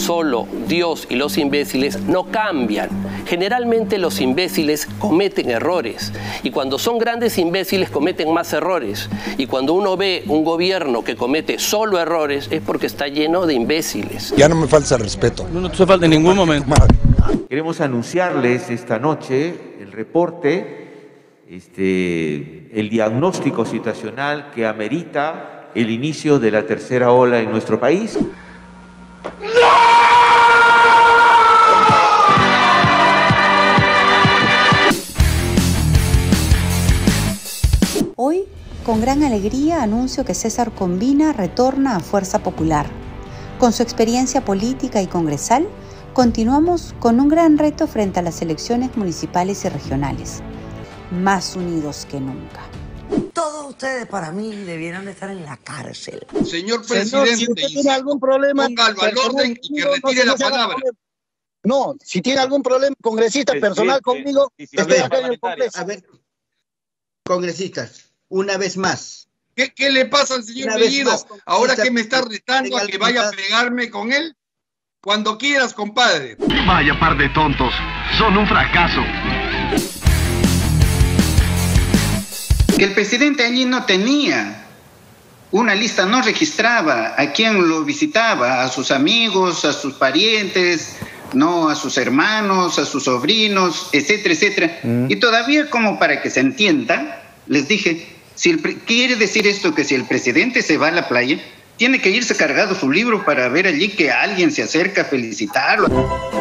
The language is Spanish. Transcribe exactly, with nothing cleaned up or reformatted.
solo Dios y los imbéciles no cambian. Generalmente los imbéciles cometen errores y cuando son grandes imbéciles cometen más errores. Y cuando uno ve un gobierno que comete solo errores es porque está lleno de imbéciles. Ya no me falta respeto. No, no te falta en ningún momento. Queremos anunciarles esta noche el reporte, este, el diagnóstico situacional que amerita el inicio de la tercera ola en nuestro país. Hoy, con gran alegría, anuncio que César Combina retorna a Fuerza Popular. Con su experiencia política y congresal, continuamos con un gran reto frente a las elecciones municipales y regionales. Más unidos que nunca. Todos ustedes para mí debieran de estar en la cárcel. Señor presidente, Señor, si usted tiene algún problema, póngalo al orden y que retire no la palabra. No, si tiene algún problema congresista Presidente, personal conmigo, sí, sí, estoy sí, acá en el parlamentaria. Congreso. A ver, congresistas, una vez más. ¿Qué, qué le pasa al señor Una vez Bellido? más, Ahora esta- que me está retando a que vaya a pegarme con él. Cuando quieras, compadre. Vaya par de tontos, son un fracaso. Que el presidente allí no tenía una lista, no registraba a quién lo visitaba, a sus amigos, a sus parientes, no, a sus hermanos, a sus sobrinos, etcétera, etcétera. Mm. Y todavía, como para que se entienda, les dije, si el pre- quiere decir esto que si el presidente se va a la playa, tiene que irse cargado su libro para ver allí que alguien se acerca a felicitarlo.